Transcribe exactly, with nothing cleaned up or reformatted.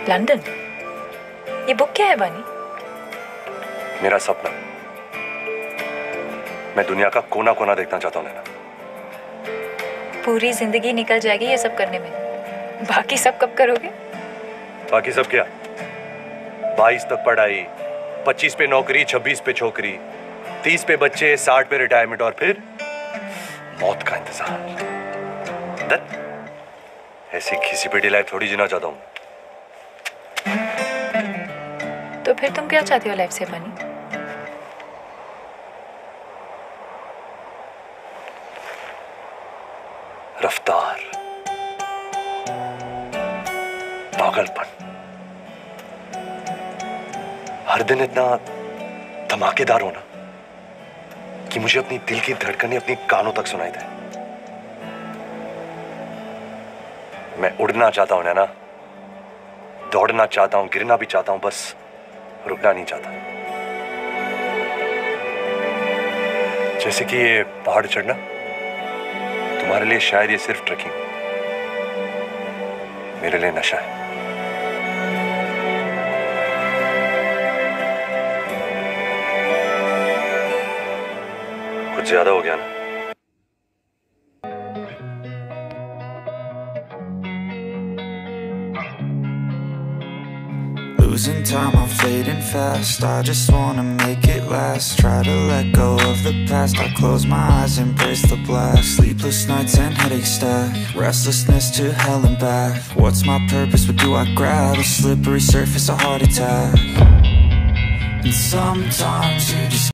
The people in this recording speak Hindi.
लंदन? ये बुक क्या है बानी? मेरा सपना। मैं दुनिया का कोना कोना देखना चाहता हूँ नैना। पूरी जिंदगी निकल जाएगी ये सब करने में, बाकी सब कब करोगे? बाकी सब क्या? बाईस तक पढ़ाई, पच्चीस पे नौकरी, छब्बीस पे छोकरी, तीस पे बच्चे, साठ पे रिटायरमेंट और फिर मौत का इंतजार। दत्त, ऐसी घिसी पिटी लाइफ थोड़ी जीना चाहता हूं। तो फिर तुम क्या चाहते हो लाइफ से बानी? रफ्तार, पागलपन, हर दिन इतना धमाकेदार होना कि मुझे अपनी दिल की धड़कनें अपनी कानों तक सुनाई दे। मैं उड़ना चाहता हूं नैना, दौड़ना चाहता हूं, गिरना भी चाहता हूं, बस रुकना नहीं चाहता। जैसे कि ये पहाड़ चढ़ना तुम्हारे लिए शायद ये सिर्फ ट्रेकिंग, मेरे लिए नशा है। कुछ ज्यादा हो गया ना? Losing time, I'm fading fast. I just wanna make it last. Try to let go of the past. I close my eyes, embrace the blast. Sleepless nights and headaches stack. Restlessness to hell and back. What's my purpose? What do I grab? A slippery surface, a heart attack. And sometimes you just